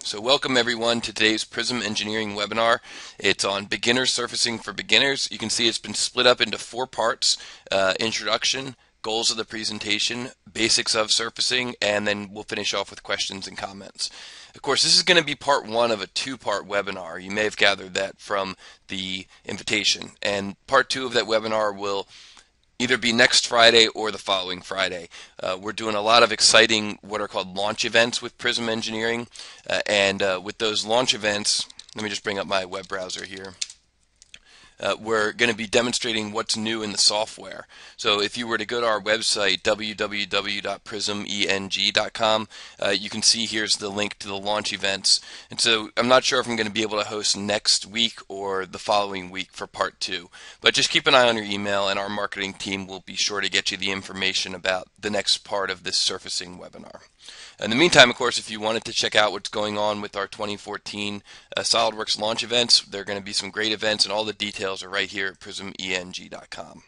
So welcome everyone to today's Prism Engineering webinar. It's on beginner surfacing for beginners. You can see it's been split up into 4 parts: introduction, goals of the presentation, basics of surfacing, and then we'll finish off with questions and comments. Of course, this is going to be part 1 of a 2-part webinar. You may have gathered that from the invitation. And part 2 of that webinar will either be next Friday or the following Friday. We're doing a lot of exciting what are called launch events with Prism Engineering, and with those launch events, let me just bring up my web browser here. We're going to be demonstrating what's new in the software. So if you were to go to our website, www.prismeng.com, you can see here's the link to the launch events. And so I'm not sure if I'm going to be able to host next week or the following week for part 2. But just keep an eye on your email, and our marketing team will be sure to get you the information about the next part of this surfacing webinar. In the meantime, of course, if you wanted to check out what's going on with our 2014 SolidWorks launch events, there are going to be some great events, and all the details are right here at prismeng.com.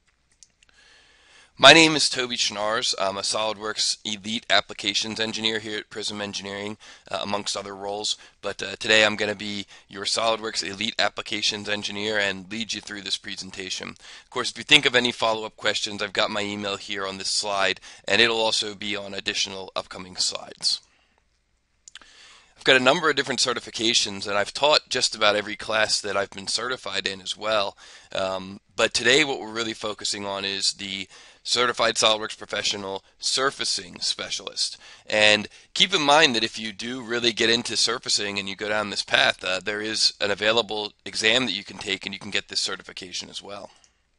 My name is Toby Schnaars. I'm a SolidWorks Elite Applications Engineer here at Prism Engineering, amongst other roles. But today I'm going to be your SolidWorks Elite Applications Engineer and lead you through this presentation. Of course, if you think of any follow-up questions, I've got my email here on this slide, and it'll also be on additional upcoming slides. I've got a number of different certifications, and I've taught just about every class that I've been certified in as well. But today what we're really focusing on is the Certified SolidWorks Professional Surfacing Specialist. And keep in mind that if you do really get into surfacing and you go down this path, there is an available exam that you can take, and you can get this certification as well.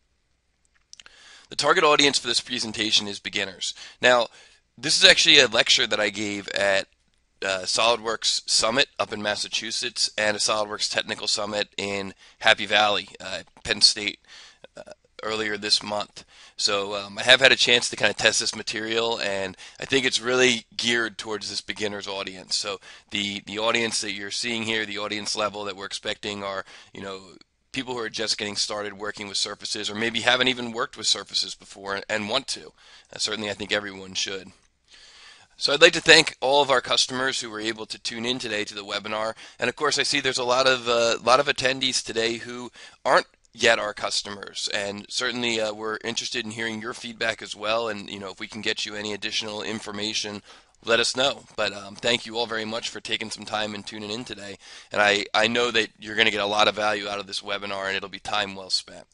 The target audience for this presentation is beginners. Now, this is actually a lecture that I gave at SolidWorks Summit up in Massachusetts and a SolidWorks Technical Summit in Happy Valley, Penn State, earlier this month. So I have had a chance to kind of test this material, and I think it's really geared towards this beginner's audience. So the audience that you're seeing here, the audience level that we're expecting are, people who are just getting started working with surfaces, or maybe haven't even worked with surfaces before and want to. Certainly I think everyone should. So I'd like to thank all of our customers who were able to tune in today to the webinar. And of course I see there's a lot of attendees today who aren't yet our customers, and certainly we're interested in hearing your feedback as well, and if we can get you any additional information, let us know. But thank you all very much for taking some time and tuning in today, and I know that you're going to get a lot of value out of this webinar, and it'll be time well spent.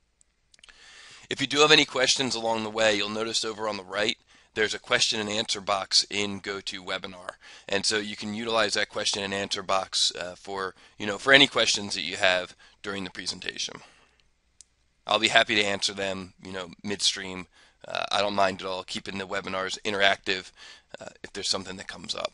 If you do have any questions along the way, you'll notice over on the right there's a question and answer box in GoToWebinar, and so you can utilize that question and answer box for any questions that you have during the presentation. I'll be happy to answer them, midstream. I don't mind at all keeping the webinars interactive if there's something that comes up.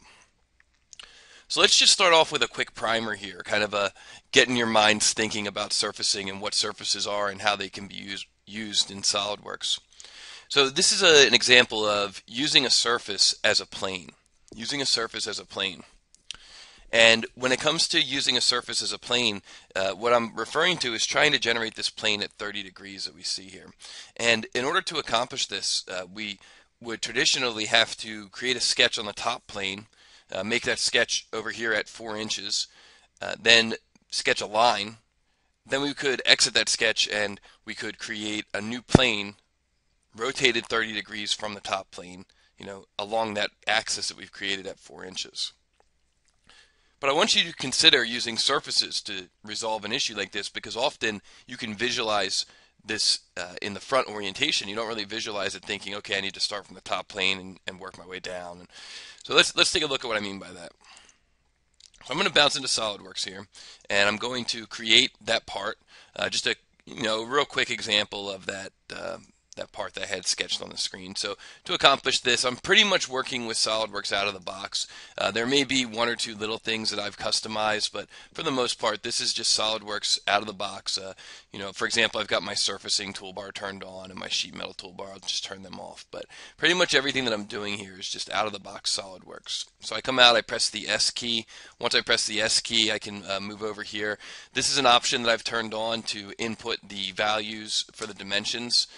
So let's just start off with a quick primer here, kind of getting your minds thinking about surfacing and what surfaces are and how they can be used in SolidWorks. So this is an example of using a surface as a plane. Using a surface as a plane. And when it comes to using a surface as a plane, what I'm referring to is trying to generate this plane at 30 degrees that we see here. And in order to accomplish this, we would traditionally have to create a sketch on the top plane, make that sketch over here at 4 inches, then sketch a line. Then we could exit that sketch and we could create a new plane rotated 30 degrees from the top plane, along that axis that we've created at 4 inches. But I want you to consider using surfaces to resolve an issue like this, because often you can visualize this in the front orientation. You don't really visualize it thinking, okay, I need to start from the top plane and work my way down. And so let's take a look at what I mean by that. So I'm going to bounce into SolidWorks here, and I'm going to create that part. Just a real quick example of that part that I had sketched on the screen. So to accomplish this, I'm pretty much working with SolidWorks out of the box. There may be 1 or 2 little things that I've customized, but for the most part, this is just SolidWorks out of the box. For example, I've got my surfacing toolbar turned on and my sheet metal toolbar. I'll just turn them off. But pretty much everything that I'm doing here is just out of the box SolidWorks. So I come out, I press the S key. Once I press the S key, I can move over here. This is an option that I've turned on to input the values for the dimensions.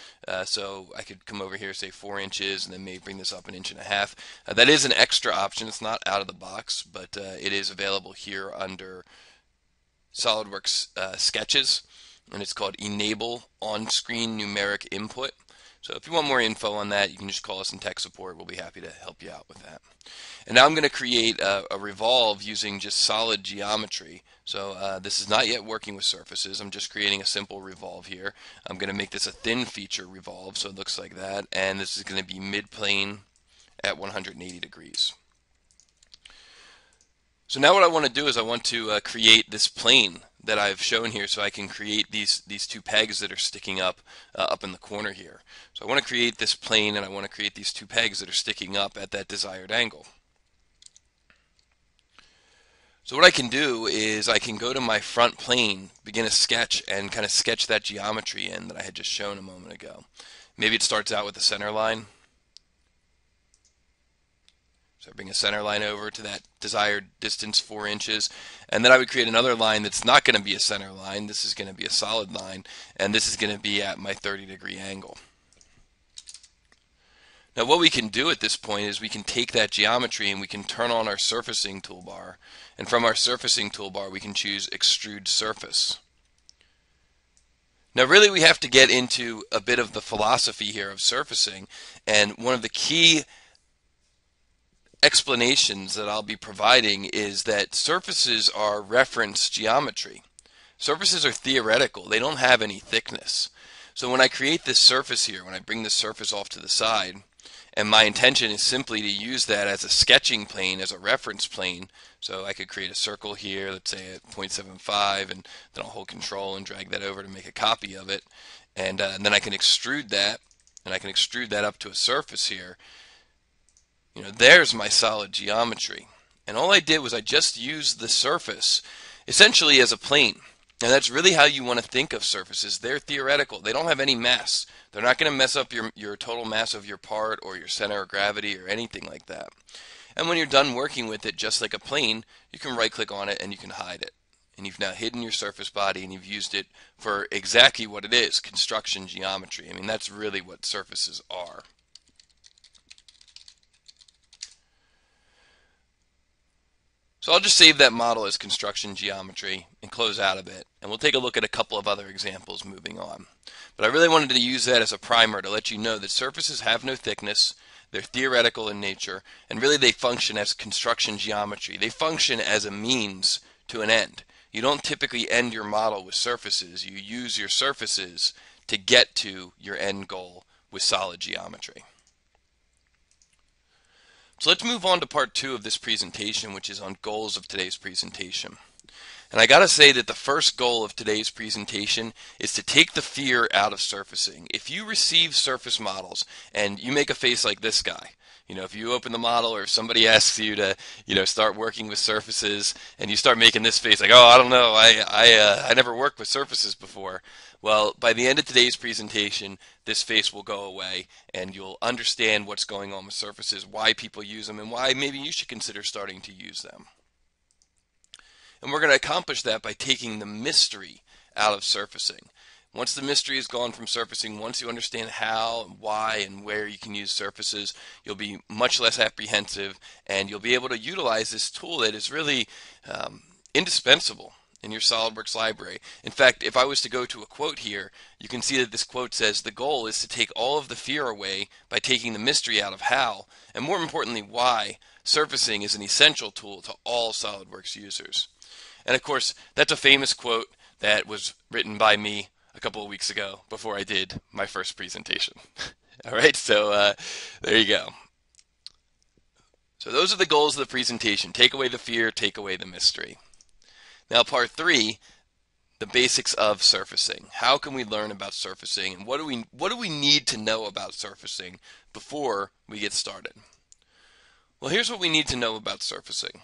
So I could come over here, say 4 inches, and then maybe bring this up 1.5 inches. That is an extra option. It's not out of the box, but it is available here under SolidWorks sketches, and it's called Enable On-Screen Numeric Input. So if you want more info on that, you can just call us in tech support. We'll be happy to help you out with that. And now I'm going to create a revolve using just solid geometry. So this is not yet working with surfaces. I'm just creating a simple revolve here. I'm going to make this a thin feature revolve, so it looks like that. And this is going to be mid-plane at 180 degrees. So now what I want to do is I want to create this plane that I've shown here, so I can create these two pegs that are sticking up in the corner here. So I want to create this plane, and I want to create these two pegs that are sticking up at that desired angle. So what I can do is I can go to my front plane, begin a sketch, and kind of sketch that geometry in that I had just shown a moment ago. Maybe it starts out with a center line. So I bring a center line over to that desired distance, 4 inches, and then I would create another line that's not going to be a center line. This is going to be a solid line, and this is going to be at my 30-degree angle. Now what we can do at this point is we can take that geometry and we can turn on our surfacing toolbar, and from our surfacing toolbar we can choose Extrude Surface. Now really we have to get into a bit of the philosophy here of surfacing, and one of the key explanations that I'll be providing is that surfaces are reference geometry. Surfaces are theoretical. They don't have any thickness. So when I create this surface here, when I bring this surface off to the side, and my intention is simply to use that as a sketching plane, as a reference plane, so I could create a circle here, let's say at 0.75, and then I'll hold control and drag that over to make a copy of it, and then I can extrude that, and I can extrude that up to a surface here. You know, there's my solid geometry. And all I did was I just used the surface essentially as a plane. And that's really how you want to think of surfaces. They're theoretical. They don't have any mass. They're not going to mess up your total mass of your part or your center of gravity or anything like that. And when you're done working with it just like a plane, you can right click on it and you can hide it. And you've now hidden your surface body and you've used it for exactly what it is, construction geometry. I mean, that's really what surfaces are. So I'll just save that model as construction geometry and close out of it, and we'll take a look at a couple of other examples moving on. But I really wanted to use that as a primer to let you know that surfaces have no thickness, they're theoretical in nature, and really they function as construction geometry. They function as a means to an end. You don't typically end your model with surfaces. You use your surfaces to get to your end goal with solid geometry. So let's move on to part 2 of this presentation, which is on goals of today's presentation. And I gotta say that the first goal of today's presentation is to take the fear out of surfacing. If you receive surface models and you make a face like this guy, you know, if you open the model or somebody asks you to, you know, start working with surfaces and you start making this face like, oh, I don't know, I never worked with surfaces before. Well, by the end of today's presentation, this face will go away and you'll understand what's going on with surfaces, why people use them, and why maybe you should consider starting to use them. And we're going to accomplish that by taking the mystery out of surfacing. Once the mystery is gone from surfacing, once you understand how and why and where you can use surfaces, you'll be much less apprehensive and you'll be able to utilize this tool that is really indispensable in your SolidWorks library. In fact, if I was to go to a quote here, you can see that this quote says, the goal is to take all of the fear away by taking the mystery out of how, and more importantly, why, surfacing is an essential tool to all SolidWorks users. And of course, that's a famous quote that was written by me a couple of weeks ago before I did my first presentation. All right, so there you go. So those are the goals of the presentation. Take away the fear, take away the mystery. Now part 3, the basics of surfacing. How can we learn about surfacing, and what do we need to know about surfacing before we get started? Well, here's what we need to know about surfacing.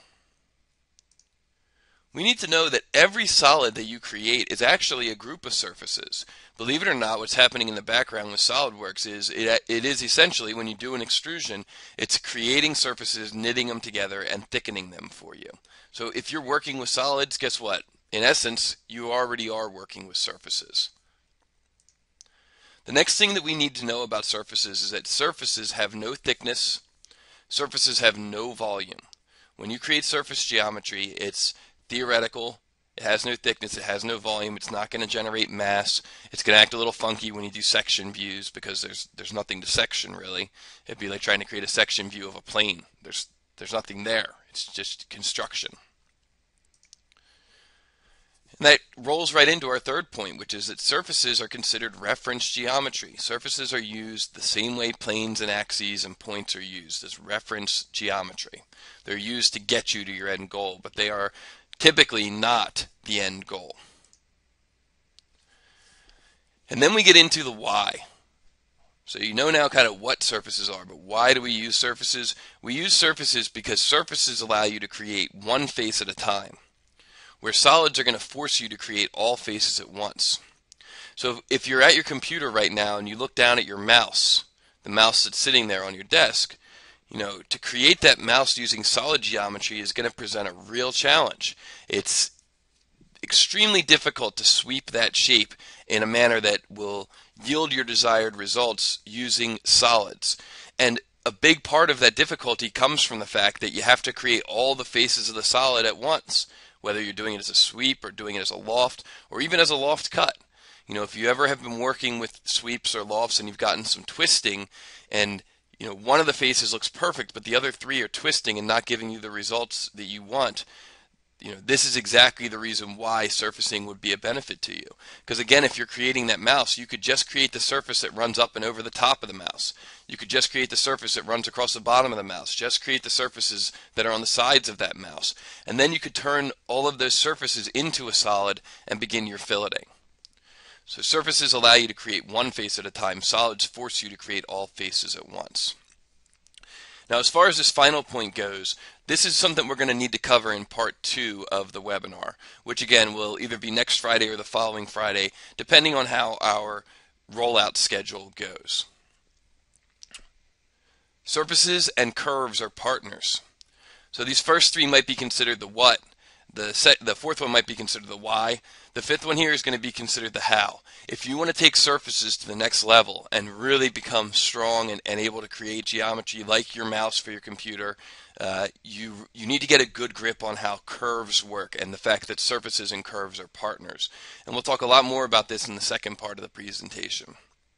We need to know that every solid that you create is actually a group of surfaces. Believe it or not, what's happening in the background with SolidWorks is it is essentially, when you do an extrusion, it's creating surfaces, knitting them together, and thickening them for you. So if you're working with solids, guess what? In essence, you already are working with surfaces. The next thing that we need to know about surfaces is that surfaces have no thickness, surfaces have no volume. When you create surface geometry, it's theoretical. It has no thickness, it has no volume, it's not going to generate mass. It's going to act a little funky when you do section views because there's nothing to section really. It'd be like trying to create a section view of a plane. There's nothing there. It's just construction. And that rolls right into our third point, which is that surfaces are considered reference geometry. Surfaces are used the same way planes and axes and points are used, as reference geometry. They're used to get you to your end goal, but they are typically not the end goal. And then we get into the why. So you know now kind of what surfaces are, but why do we use surfaces? We use surfaces because surfaces allow you to create one face at a time, where solids are going to force you to create all faces at once. So if you're at your computer right now and you look down at your mouse, the mouse that's sitting there on your desk, you know, to create that mouse using solid geometry is going to present a real challenge. It's extremely difficult to sweep that shape in a manner that will yield your desired results using solids. And a big part of that difficulty comes from the fact that you have to create all the faces of the solid at once, whether you're doing it as a sweep or doing it as a loft or even as a loft cut. You know, if you ever have been working with sweeps or lofts and you've gotten some twisting and you know, one of the faces looks perfect, but the other three are twisting and not giving you the results that you want. You know, this is exactly the reason why surfacing would be a benefit to you. Because again, if you're creating that mouse, you could just create the surface that runs up and over the top of the mouse. You could just create the surface that runs across the bottom of the mouse. Just create the surfaces that are on the sides of that mouse. And then you could turn all of those surfaces into a solid and begin your filleting. So surfaces allow you to create one face at a time. Solids force you to create all faces at once. Now, as far as this final point goes, this is something we're going to need to cover in part 2 of the webinar, which again will either be next Friday or the following Friday, depending on how our rollout schedule goes. Surfaces and curves are partners. So these first three might be considered the what. The fourth one might be considered the why. The fifth one here is going to be considered the how. If you want to take surfaces to the next level and really become strong and able to create geometry like your mouse for your computer, you need to get a good grip on how curves work and the fact that surfaces and curves are partners. And we'll talk a lot more about this in the second part of the presentation.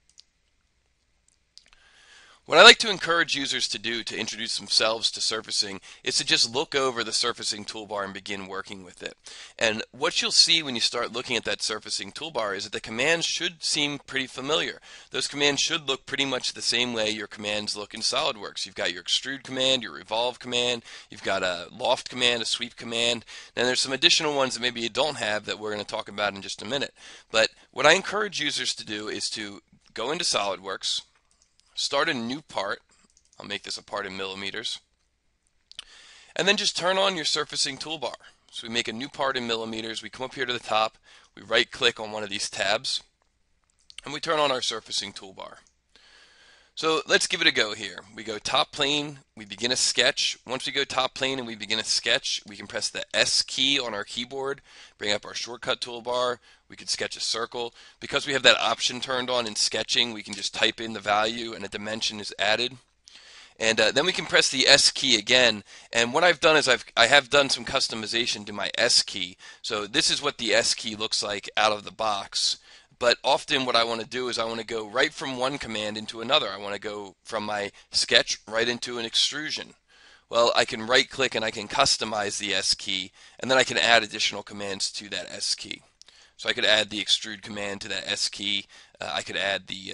What I like to encourage users to do to introduce themselves to surfacing is to just look over the surfacing toolbar and begin working with it. And what you'll see when you start looking at that surfacing toolbar is that the commands should seem pretty familiar. Those commands should look pretty much the same way your commands look in SolidWorks. You've got your extrude command, your revolve command, you've got a loft command, a sweep command, and there's some additional ones that maybe you don't have that we're going to talk about in just a minute. But what I encourage users to do is to go into SolidWorks, start a new part. I'll make this a part in millimeters. And then just turn on your surfacing toolbar. So we make a new part in millimeters. We come up here to the top. We right click on one of these tabs. And we turn on our surfacing toolbar. So let's give it a go here. We go top plane. We begin a sketch. Once we go top plane and we begin a sketch, we can press the S key on our keyboard, bring up our shortcut toolbar. We could sketch a circle. Because we have that option turned on in sketching, we can just type in the value and a dimension is added. And then we can press the S key again. And what I've done is I have done some customization to my S key. So this is what the S key looks like out of the box. But often what I want to do is I want to go right from one command into another. I want to go from my sketch right into an extrusion. Well, I can right click and I can customize the S key, and then I can add additional commands to that S key. So I could add the extrude command to that S key. I could add the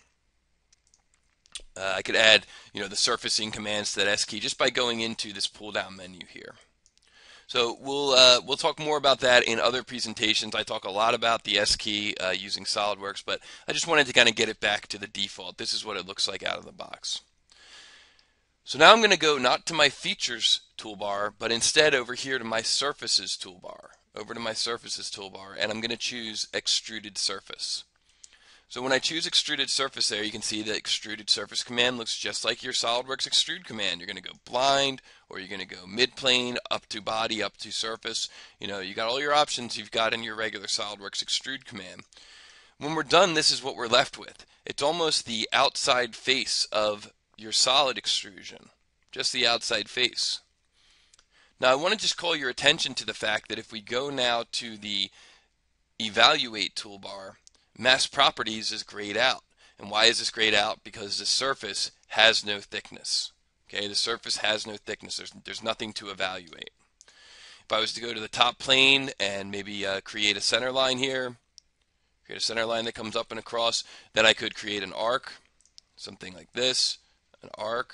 the surfacing commands to that S key just by going into this pull down menu here. So we'll talk more about that in other presentations. I talk a lot about the S key using SolidWorks, but I just wanted to kind of get it back to the default. This is what it looks like out of the box. So now I'm going to go not to my features toolbar, but instead over here to my surfaces toolbar. Over to my surfaces toolbar, and I'm going to choose extruded surface. So when I choose extruded surface there, you can see the extruded surface command looks just like your SolidWorks extrude command. You're going to go blind, or you're going to go mid-plane, up to body, up to surface. You know, you got all your options you've got in your regular SolidWorks extrude command. When we're done, this is what we're left with. It's almost the outside face of your solid extrusion, just the outside face. Now I want to just call your attention to the fact that if we go now to the Evaluate toolbar, Mask Properties is grayed out. And why is this grayed out? Because the surface has no thickness. Okay, the surface has no thickness. There's nothing to evaluate. If I was to go to the top plane and maybe create a center line here, create a center line that comes up and across, then I could create an arc, something like this, an arc.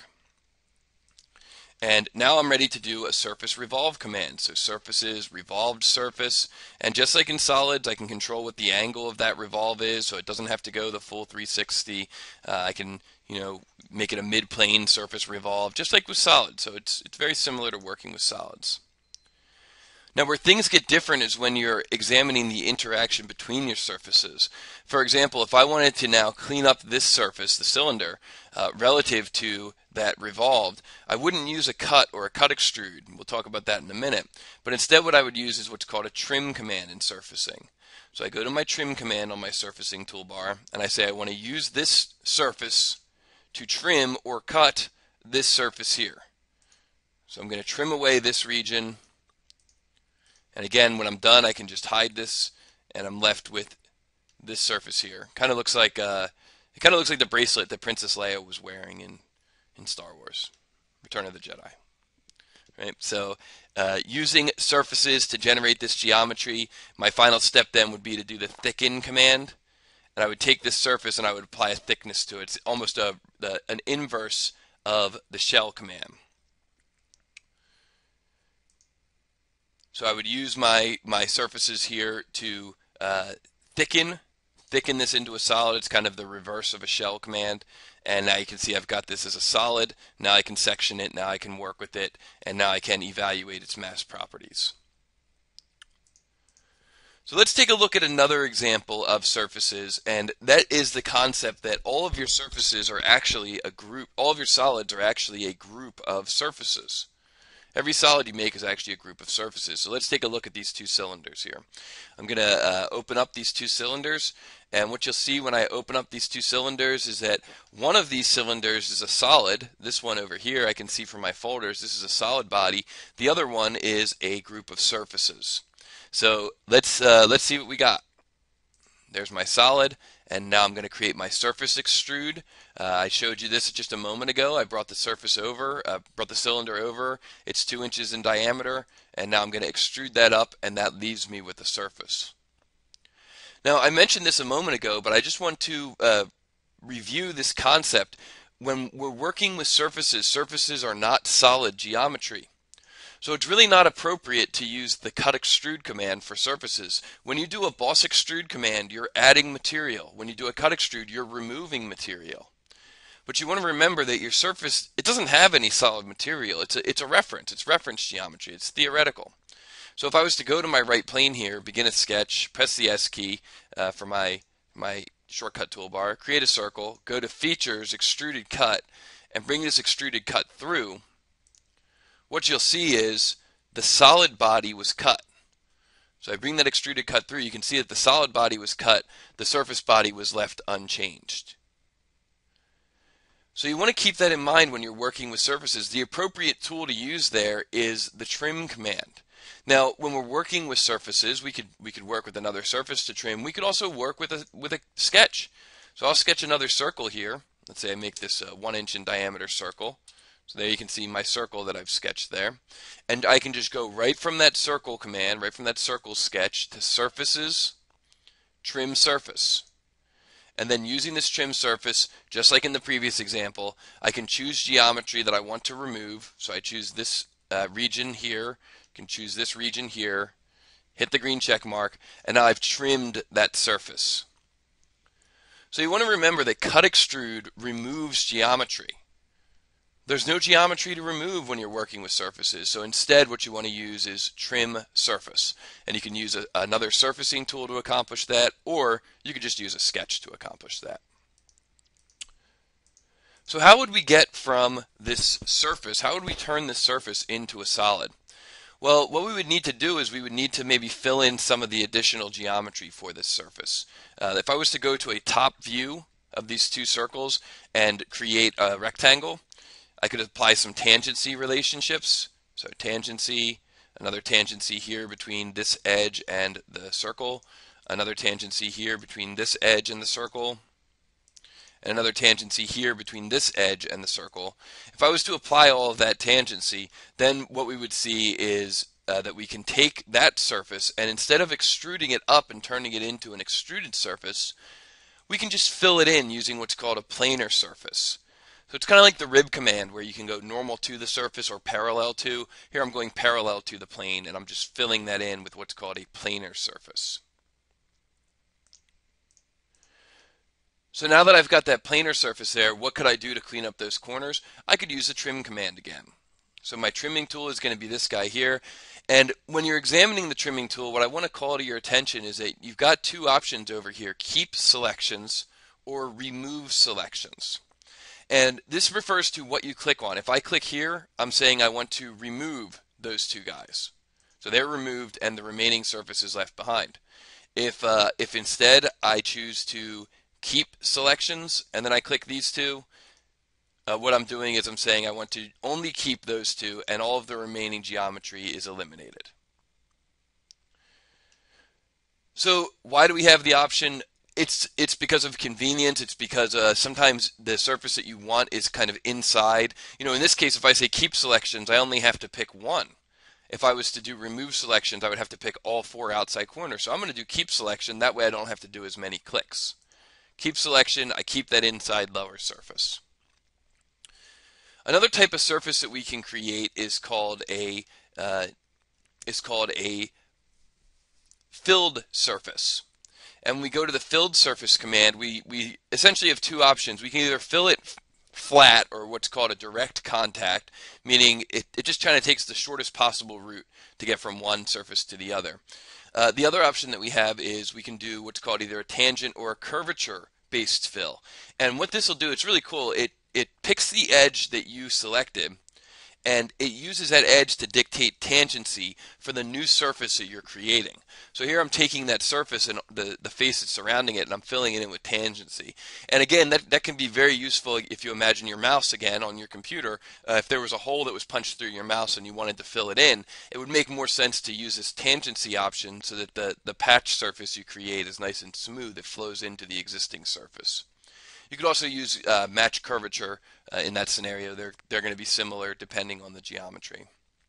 And now I'm ready to do a surface revolve command. So surfaces, revolved surface, and just like in solids, I can control what the angle of that revolve is, so it doesn't have to go the full 360. I can, make it a mid-plane surface revolve, just like with solids. So it's very similar to working with solids. Now where things get different is when you're examining the interaction between your surfaces. For example, if I wanted to now clean up this surface, the cylinder, relative to that revolved, I wouldn't use a cut or a cut extrude. We'll talk about that in a minute. But instead what I would use is what's called a trim command in surfacing. So I go to my trim command on my surfacing toolbar and I say I want to use this surface to trim or cut this surface here. So I'm going to trim away this region. And again, when I'm done, I can just hide this, and I'm left with this surface here. Kind of looks like the bracelet that Princess Leia was wearing in Star Wars, Return of the Jedi. Right. So using surfaces to generate this geometry, my final step then would be to do the thicken command, and I would take this surface and I would apply a thickness to it. It's almost an inverse of the shell command. So I would use my surfaces here to thicken this into a solid. It's kind of the reverse of a shell command. And now you can see I've got this as a solid. Now I can section it. Now I can work with it. And now I can evaluate its mask properties. So let's take a look at another example of surfaces. And that is the concept that all of your surfaces are actually a group. All of your solids are actually a group of surfaces. Every solid you make is actually a group of surfaces. So let's take a look at these two cylinders here. I'm going to open up these two cylinders, and what you'll see when I open up these two cylinders is that one of these cylinders is a solid. This one over here I can see from my folders. This is a solid body. The other one is a group of surfaces. So let's see what we got. There's my solid, and now I'm going to create my surface extrude. I showed you this just a moment ago. I brought the surface over, brought the cylinder over. It's 2 inches in diameter, and now I'm going to extrude that up, and that leaves me with the surface. Now I mentioned this a moment ago, but I just want to review this concept. When we're working with surfaces, surfaces are not solid geometry. So it's really not appropriate to use the cut extrude command for surfaces. When you do a boss extrude command, you're adding material. When you do a cut extrude, you're removing material. But you want to remember that your surface, it doesn't have any solid material. It's a reference. It's reference geometry. It's theoretical. So if I was to go to my right plane here, begin a sketch, press the S key for my shortcut toolbar, create a circle, go to Features, Extruded Cut, and bring this extruded cut through, what you'll see is the solid body was cut. So I bring that extruded cut through, you can see that the solid body was cut, the surface body was left unchanged. So you want to keep that in mind when you're working with surfaces. The appropriate tool to use there is the trim command. Now, when we're working with surfaces, we could work with another surface to trim. We could also work with a sketch. So I'll sketch another circle here. Let's say I make this a 1 inch in diameter circle. So there you can see my circle that I've sketched there. And I can just go right from that circle command, right from that circle sketch to surfaces, trim surface. And then using this trim surface, just like in the previous example, I can choose geometry that I want to remove. So I choose this region here, can choose this region here, hit the green check mark, and now I've trimmed that surface. So you want to remember that cut extrude removes geometry. There's no geometry to remove when you're working with surfaces, so instead what you want to use is trim surface. And you can use another surfacing tool to accomplish that, or you could just use a sketch to accomplish that. So how would we get from this surface, how would we turn this surface into a solid? Well, what we would need to do is we would need to maybe fill in some of the additional geometry for this surface. If I was to go to a top view of these two circles and create a rectangle. I could apply some tangency relationships. So tangency, another tangency here between this edge and the circle, another tangency here between this edge and the circle, and another tangency here between this edge and the circle. If I was to apply all of that tangency, then what we would see is that we can take that surface, and instead of extruding it up and turning it into an extruded surface, we can just fill it in using what's called a planar surface. So it's kind of like the rib command where you can go normal to the surface or parallel to. Here I'm going parallel to the plane, and I'm just filling that in with what's called a planar surface. So now that I've got that planar surface there, what could I do to clean up those corners? I could use the trim command again. So my trimming tool is going to be this guy here. And when you're examining the trimming tool, what I want to call to your attention is that you've got two options over here: keep selections or remove selections. And this refers to what you click on. If I click here, I'm saying I want to remove those two guys. So they're removed and the remaining surface is left behind. If instead I choose to keep selections and then I click these two, what I'm doing is I'm saying I want to only keep those two and all of the remaining geometry is eliminated. So why do we have the option? It's because of convenience. It's because sometimes the surface that you want is kind of inside. In this case, if I say keep selections, I only have to pick one. If I was to do remove selections, I would have to pick all four outside corners. So I'm going to do keep selection. That way I don't have to do as many clicks. Keep selection, I keep that inside lower surface. Another type of surface that we can create is called a filled surface. And when we go to the filled surface command, we essentially have two options. We can either fill it flat, or what's called a direct contact, meaning it just kind of takes the shortest possible route to get from one surface to the other. The other option that we have is we can do what's called either a tangent or a curvature based fill. And what this will do, it's really cool. It picks the edge that you selected and it uses that edge to dictate tangency for the new surface that you're creating. So here I'm taking that surface and the face that's surrounding it and I'm filling it in with tangency. And again, that can be very useful if you imagine your mouse again on your computer. If there was a hole that was punched through your mouse and you wanted to fill it in, it would make more sense to use this tangency option so that the patch surface you create is nice and smooth. It flows into the existing surface. You could also use match curvature in that scenario. They're going to be similar depending on the geometry.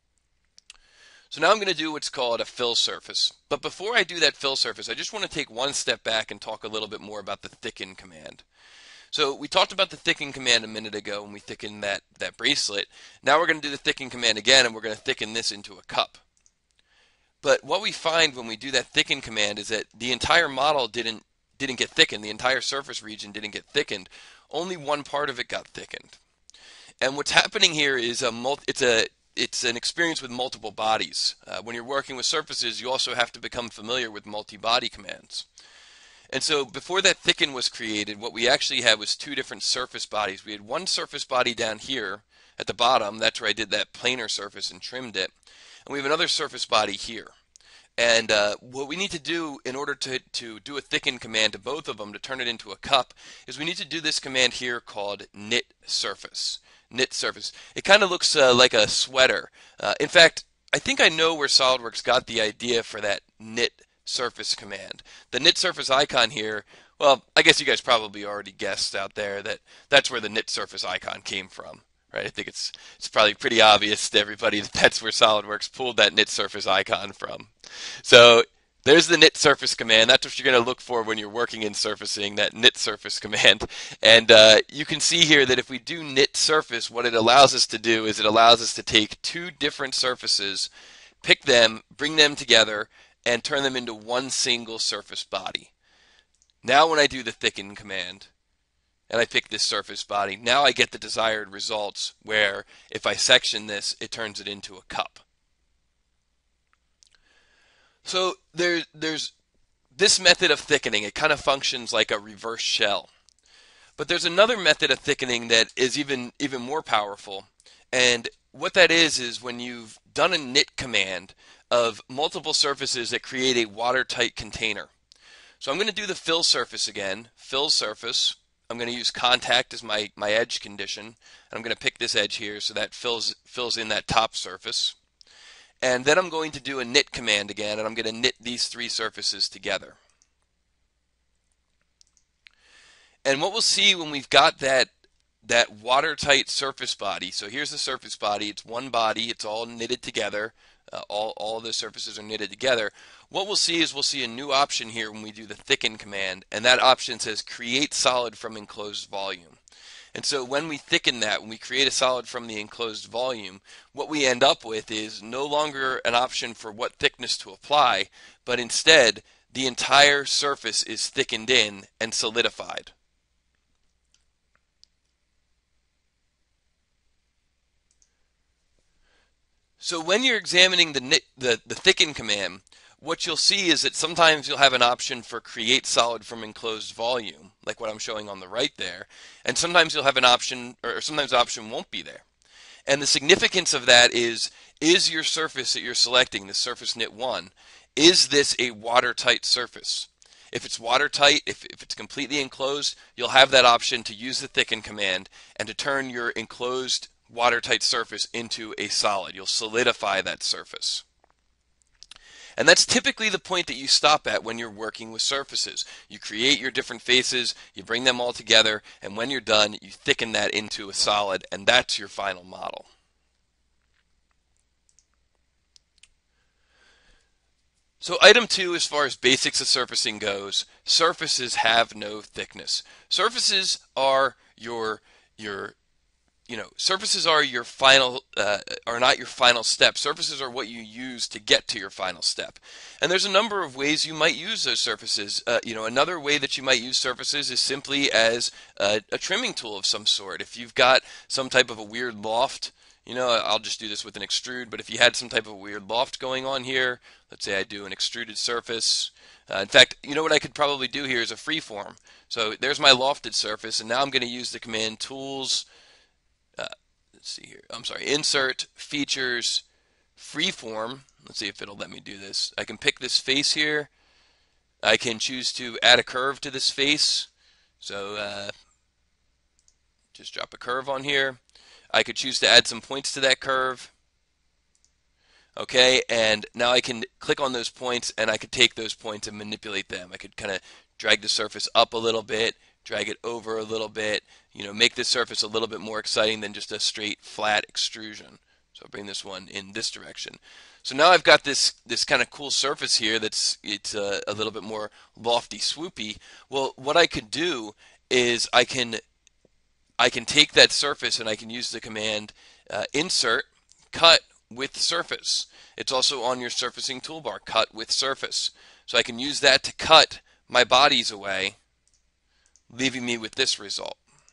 So now I'm going to do what's called a fill surface. But before I do that fill surface, I just want to take one step back and talk a little bit more about the thicken command. So we talked about the thicken command a minute ago when we thickened that bracelet. Now we're going to do the thicken command again, and we're going to thicken this into a cup. But what we find when we do that thicken command is that the entire model didn't get thickened. The entire surface region didn't get thickened. Only one part of it got thickened. And what's happening here is it's an experience with multiple bodies. When you're working with surfaces, you also have to become familiar with multi-body commands. And so before that thicken was created, what we actually had was two different surface bodies. We had one surface body down here at the bottom. That's where I did that planar surface and trimmed it. And we have another surface body here. And what we need to do in order to do a thicken command to both of them to turn it into a cup is we need to do this command here called knit surface. Knit surface. It kind of looks like a sweater. In fact, I think I know where SolidWorks got the idea for that knit surface command. The knit surface icon here, well, I guess you guys probably already guessed out there that that's where the knit surface icon came from. Right? I think it's probably pretty obvious to everybody that that's where SolidWorks pulled that knit surface icon from. So there's the knit surface command. That's what you're going to look for when you're working in surfacing, that knit surface command. And you can see here that if we do knit surface, what it allows us to do is it allows us to take two different surfaces, pick them, bring them together, and turn them into one single surface body. Now when I do the thicken command, and I pick this surface body, now I get the desired results where if I section this, it turns it into a cup. So there's this method of thickening. It kind of functions like a reverse shell. But there's another method of thickening that is even more powerful. And what that is when you've done a knit command of multiple surfaces that create a watertight container. So I'm going to do the fill surface again, fill surface. I'm going to use contact as my edge condition. And I'm going to pick this edge here so that fills in that top surface. And then I'm going to do a knit command again, and I'm going to knit these three surfaces together. And what we'll see when we've got that watertight surface body, so here's the surface body, it's one body, it's all knitted together, all the surfaces are knitted together. What we'll see is we'll see a new option here when we do the thicken command, and that option says create solid from enclosed volume. And so when we thicken that, when we create a solid from the enclosed volume, what we end up with is no longer an option for what thickness to apply, but instead the entire surface is thickened in and solidified. So when you're examining the thicken command, what you'll see is that sometimes you'll have an option for create solid from enclosed volume, like what I'm showing on the right there, and sometimes you'll have an option, or sometimes the option won't be there. And the significance of that is your surface that you're selecting, the surface knit 1, is this a watertight surface? If it's watertight, if it's completely enclosed, you'll have that option to use the thicken command and to turn your enclosed watertight surface into a solid. You'll solidify that surface. And that's typically the point that you stop at when you're working with surfaces. You create your different faces, you bring them all together, and when you're done, you thicken that into a solid, and that's your final model. So item 2, as far as basics of surfacing goes, surfaces have no thickness. Surfaces are surfaces are your final, are not your final step. Surfaces are what you use to get to your final step. And there's a number of ways you might use those surfaces. Another way that you might use surfaces is simply as a trimming tool of some sort. If you've got some type of a weird loft, I'll just do this with an extrude, but if you had some type of a weird loft going on here, let's say I do an extruded surface. In fact, what I could probably do here is a freeform. So there's my lofted surface, and now I'm going to use the command tools, let's see here, insert, features, freeform. Let's see if it'll let me do this. I can pick this face here. I can choose to add a curve to this face. So just drop a curve on here. I could choose to add some points to that curve. Okay, and now I can click on those points, and I could take those points and manipulate them. I could kind of drag the surface up a little bit, drag it over a little bit, make this surface a little bit more exciting than just a straight flat extrusion. So I'll bring this one in this direction. So now I've got this kind of cool surface here it's a little bit more lofty, swoopy. Well, what I could do is I can take that surface and I can use the command insert, cut with surface. It's also on your surfacing toolbar, cut with surface. So I can use that to cut my bodies away, leaving me with this result.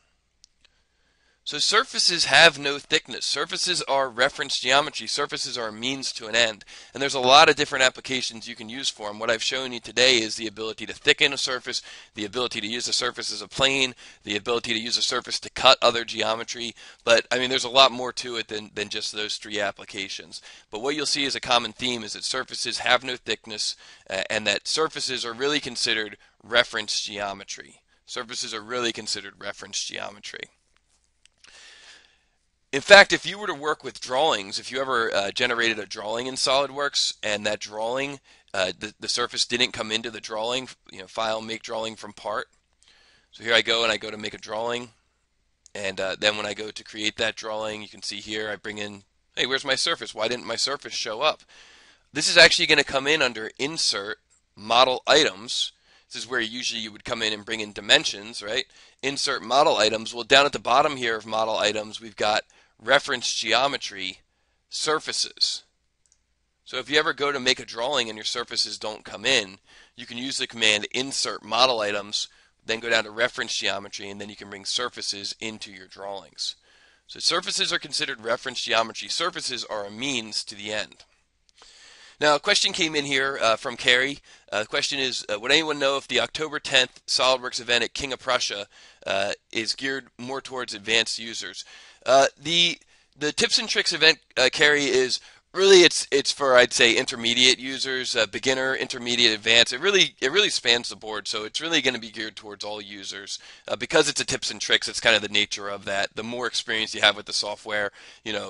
So surfaces have no thickness. Surfaces are reference geometry. Surfaces are a means to an end. And there's a lot of different applications you can use for them. What I've shown you today is the ability to thicken a surface, the ability to use a surface as a plane, the ability to use a surface to cut other geometry. But there's a lot more to it than just those three applications. But what you'll see as a common theme is that surfaces have no thickness, and that surfaces are really considered reference geometry. Surfaces are really considered reference geometry. In fact, if you were to work with drawings, if you ever generated a drawing in SolidWorks and that drawing, the surface didn't come into the drawing, file, make drawing from part. So here I go and I go to make a drawing, and then when I go to create that drawing, you can see here I bring in, hey, where's my surface? Why didn't my surface show up? This is actually going to come in under Insert, Model Items. This is where usually you would come in and bring in dimensions, right? Insert Model Items. Well, down at the bottom here of Model Items, we've got Reference Geometry, Surfaces. So if you ever go to make a drawing and your surfaces don't come in, you can use the command Insert Model Items, then go down to Reference Geometry, and then you can bring surfaces into your drawings. So surfaces are considered reference geometry. Surfaces are a means to the end. Now, a question came in here from Carrie. The question is, would anyone know if the October 10th SolidWorks event at King of Prussia is geared more towards advanced users? The Tips and Tricks event, Carrie, is Really, it's for, I'd say, intermediate users, beginner, intermediate, advanced. It really spans the board, so it's really going to be geared towards all users because it's a tips and tricks. It's kind of the nature of that. The more experience you have with the software, you know,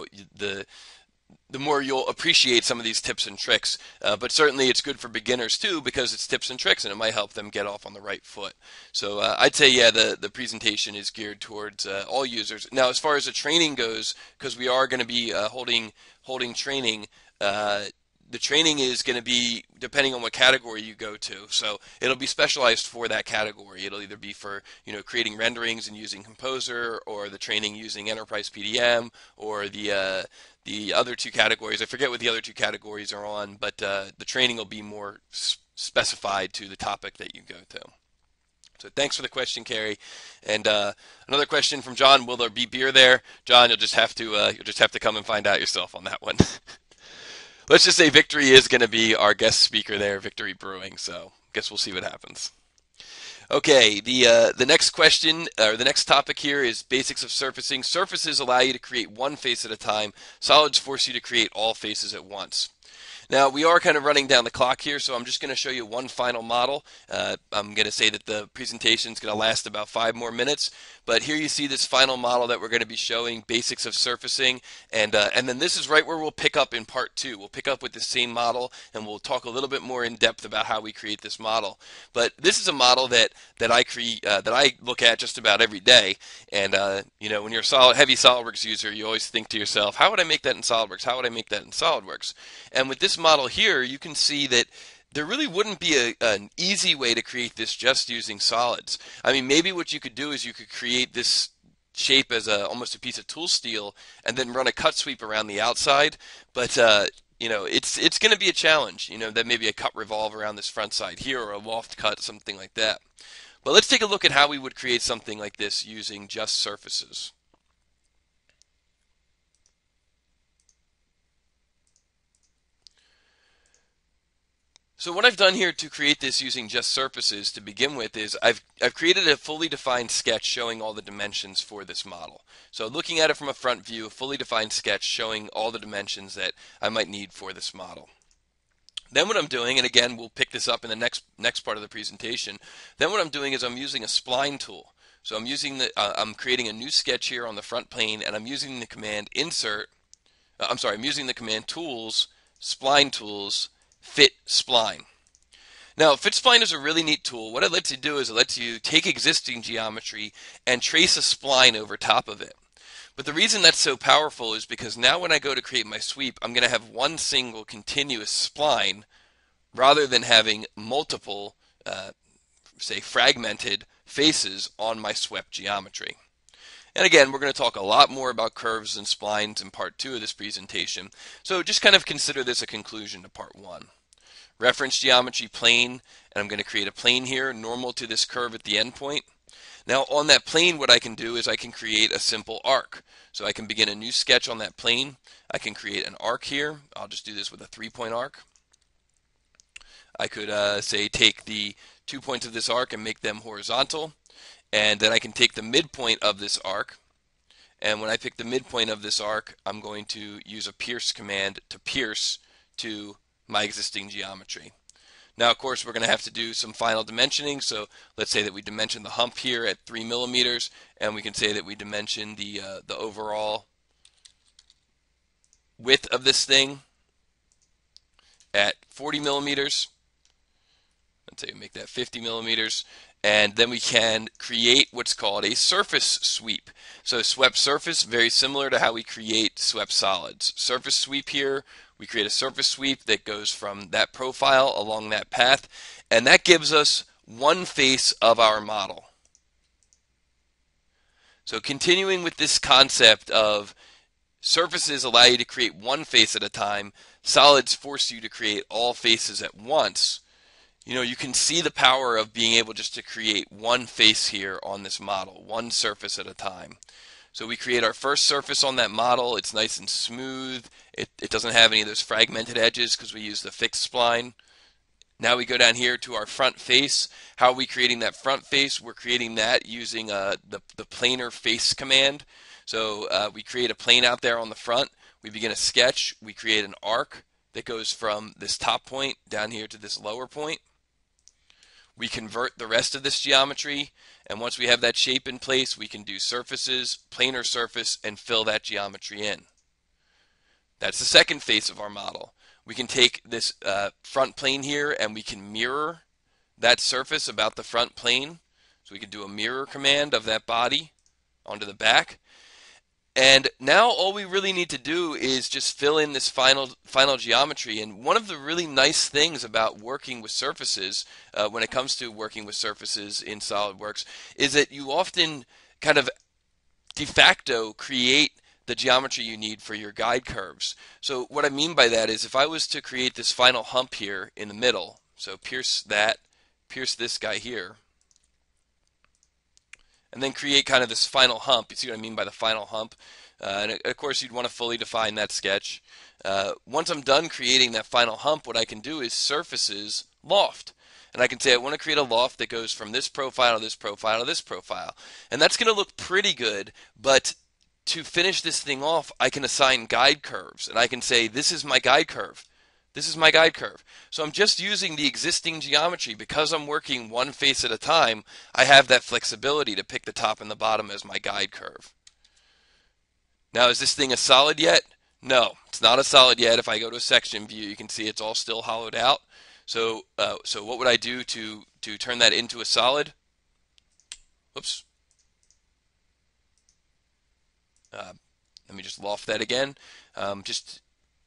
the more you'll appreciate some of these tips and tricks. But certainly it's good for beginners too because it's tips and tricks and it might help them get off on the right foot. So I'd say, yeah, the presentation is geared towards all users. Now, as far as the training goes, because we are going to be holding training, the training is going to be depending on what category you go to. So it'll be specialized for that category. It'll either be for, you know, creating renderings and using Composer, or the training using Enterprise PDM, or the other two categories. I forget what the other two categories are on, but the training will be more specified to the topic that you go to. So thanks for the question, Carrie. And another question from John: will there be beer there? John, you'll just have to come and find out yourself on that one. Let's just say Victory is going to be our guest speaker there, Victory Brewing. So guess we'll see what happens. Okay, the next question, or the next topic here, is basics of surfacing. Surfaces allow you to create one face at a time. Solids force you to create all faces at once. Now, we are kind of running down the clock here, so I'm just going to show you one final model. I'm going to say that the presentation is going to last about 5 more minutes, but here you see this final model that we're going to be showing, basics of surfacing, and then this is right where we'll pick up in part 2. We'll pick up with the same model, and we'll talk a little bit more in depth about how we create this model. But this is a model that I look at just about every day, and you know, when you're a heavy SolidWorks user, you always think to yourself, how would I make that in SolidWorks? How would I make that in SolidWorks? And with this model here, you can see that there really wouldn't be an easy way to create this just using solids. I mean, maybe what you could do is you could create this shape as almost a piece of tool steel and then run a cut sweep around the outside, but you know, it's going to be a challenge. You know, that maybe a cut revolve around this front side here, or a loft cut, something like that. But let's take a look at how we would create something like this using just surfaces. So what I've done here to create this using just surfaces to begin with is I've created a fully defined sketch showing all the dimensions for this model. So looking at it from a front view, a fully defined sketch showing all the dimensions that I might need for this model. Then what I'm doing, and again we'll pick this up in the next part of the presentation, then what I'm doing is I'm using a spline tool. So I'm creating a new sketch here on the front plane, and I'm using the command I'm using the command tools, spline tools, fit spline. Now, fit spline is a really neat tool. What it lets you do is it lets you take existing geometry and trace a spline over top of it. But the reason that's so powerful is because now when I go to create my sweep, I'm going to have one single continuous spline rather than having multiple, say, fragmented faces on my swept geometry. And again, we're going to talk a lot more about curves and splines in part 2 of this presentation. So just kind of consider this a conclusion to part 1. Reference geometry plane, and I'm going to create a plane here normal to this curve at the end point. Now on that plane, what I can do is I can create a simple arc. So I can begin a new sketch on that plane. I can create an arc here. I'll just do this with a 3-point arc. I could say take the 2 points of this arc and make them horizontal, and then I can take the midpoint of this arc, and when I pick the midpoint of this arc, I'm going to use a pierce command to pierce to my existing geometry. Now, of course, we're going to have to do some final dimensioning. So let's say that we dimension the hump here at 3 millimeters, and we can say that we dimension the overall width of this thing at 40 millimeters. Let's say we make that 50 millimeters. And then we can create what's called a surface sweep. So swept surface, very similar to how we create swept solids. Surface sweep here, we create a surface sweep that goes from that profile along that path, and that gives us one face of our model. So continuing with this concept of surfaces allow you to create one face at a time, solids force you to create all faces at once. You know, you can see the power of being able just to create one face here on this model, one surface at a time. So we create our first surface on that model. It's nice and smooth. It doesn't have any of those fragmented edges because we use the fixed spline. Now we go down here to our front face. How are we creating that front face? We're creating that using the planar face command. So we create a plane out there on the front. We begin a sketch. We create an arc that goes from this top point down here to this lower point. We convert the rest of this geometry, and once we have that shape in place, we can do surfaces, planar surface, and fill that geometry in. That's the second phase of our model. We can take this front plane here and we can mirror that surface about the front plane. So we can do a mirror command of that body onto the back. And now all we really need to do is just fill in this final geometry. And one of the really nice things about working with surfaces, when it comes to working with surfaces in SolidWorks, is that you often kind of de facto create the geometry you need for your guide curves. So what I mean by that is if I was to create this final hump here in the middle, so pierce this guy here, and then create kind of this final hump. You see what I mean by the final hump? And of course, you'd want to fully define that sketch. Once I'm done creating that final hump, what I can do is surfaces loft. And I can say I want to create a loft that goes from this profile to this profile to this profile. And that's going to look pretty good, but to finish this thing off, I can assign guide curves. And I can say, this is my guide curve. This is my guide curve. So I'm just using the existing geometry. Because I'm working one face at a time, I have that flexibility to pick the top and the bottom as my guide curve. Now, is this thing a solid yet? No, it's not a solid yet. If I go to a section view, you can see it's all still hollowed out. So what would I do to turn that into a solid? Oops. Let me just loft that again. Just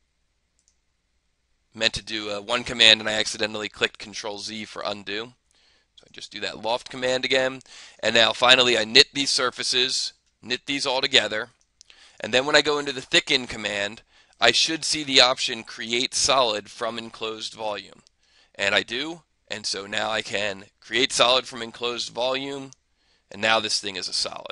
meant to do one command and I accidentally clicked Control Z for undo. So I just do that loft command again. And now finally I knit these surfaces, knit these all together. And then when I go into the thicken command, I should see the option create solid from enclosed volume. And I do. And so now I can create solid from enclosed volume. And now this thing is a solid.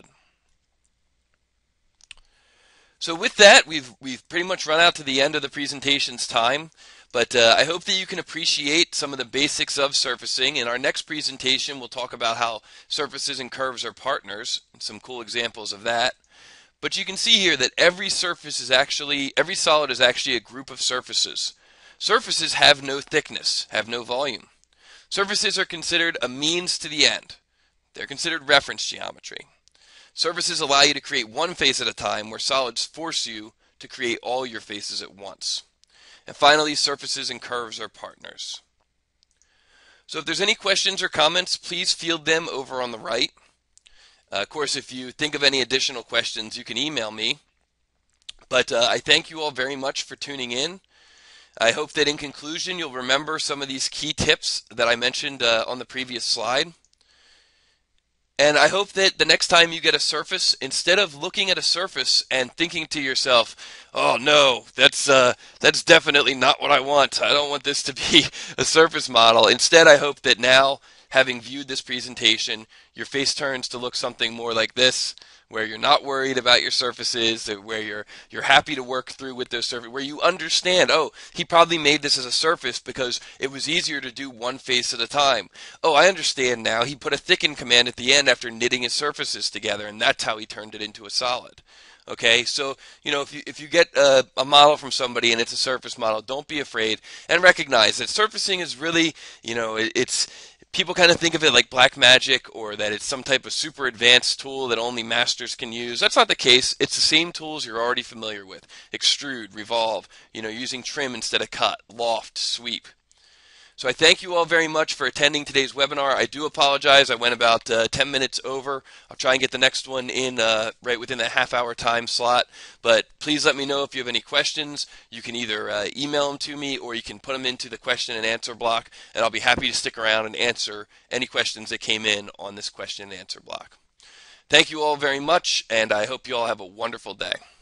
So with that, we've pretty much run out to the end of the presentation's time. But I hope that you can appreciate some of the basics of surfacing. In our next presentation, we'll talk about how surfaces and curves are partners, and some cool examples of that. But you can see here that every solid is actually a group of surfaces. Surfaces have no thickness, have no volume. Surfaces are considered a means to the end. They're considered reference geometry. Surfaces allow you to create one face at a time, where solids force you to create all your faces at once. And finally, surfaces and curves are partners. So if there's any questions or comments, please field them over on the right. Of course, if you think of any additional questions, you can email me. But I thank you all very much for tuning in. I hope that in conclusion, you'll remember some of these key tips that I mentioned on the previous slide. And I hope that the next time you get a surface, instead of looking at a surface and thinking to yourself, oh no, that's definitely not what I want. I don't want this to be a surface model. Instead, I hope that now, having viewed this presentation, your face turns to look something more like this, where you're not worried about your surfaces, where you're happy to work through with those surfaces, where you understand, oh, he probably made this as a surface because it was easier to do one face at a time. Oh, I understand now. He put a thicken command at the end after knitting his surfaces together, and that's how he turned it into a solid. Okay, so if you get a model from somebody and it's a surface model, don't be afraid and recognize that surfacing is really, it's people kind of think of it like black magic, or that it's some type of super advanced tool that only masters can use. That's not the case. It's the same tools you're already familiar with. Extrude, revolve, using trim instead of cut, loft, sweep. So I thank you all very much for attending today's webinar. I do apologize. I went about 10 minutes over. I'll try and get the next one in right within that half-hour time slot. But please let me know if you have any questions. You can either email them to me, or you can put them into the question and answer block, and I'll be happy to stick around and answer any questions that came in on this question and answer block. Thank you all very much, and I hope you all have a wonderful day.